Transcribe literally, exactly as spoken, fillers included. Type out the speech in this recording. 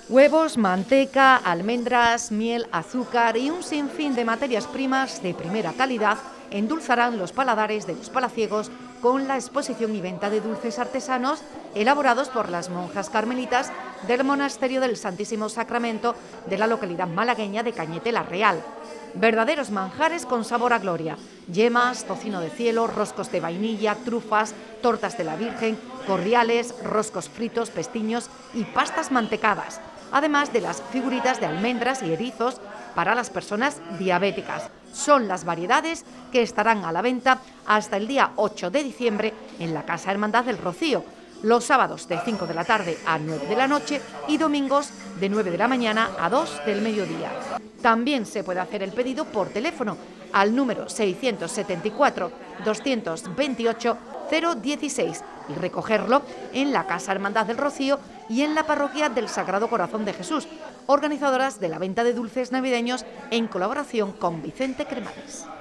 Huevos, manteca, almendras, miel, azúcar y un sinfín de materias primas de primera calidad endulzarán los paladares de los palaciegos con la exposición y venta de dulces artesanos elaborados por las monjas carmelitas del Monasterio del Santísimo Sacramento de la localidad malagueña de Cañete la Real. Verdaderos manjares con sabor a gloria: yemas, tocino de cielo, roscos de vainilla, trufas, tortas de la Virgen, cordiales, roscos fritos, pestiños y pastas mantecadas, además de las figuritas de almendras y erizos para las personas diabéticas. Son las variedades que estarán a la venta hasta el día ocho de diciembre en la Casa Hermandad del Rocío, los sábados de cinco de la tarde a nueve de la noche y domingos de nueve de la mañana a dos del mediodía. También se puede hacer el pedido por teléfono al número seiscientos setenta y cuatro, doscientos veintiocho, cero dieciséis y recogerlo en la Casa Hermandad del Rocío y en la Parroquia del Sagrado Corazón de Jesús, organizadoras de la venta de dulces navideños en colaboración con Vicente Cremades.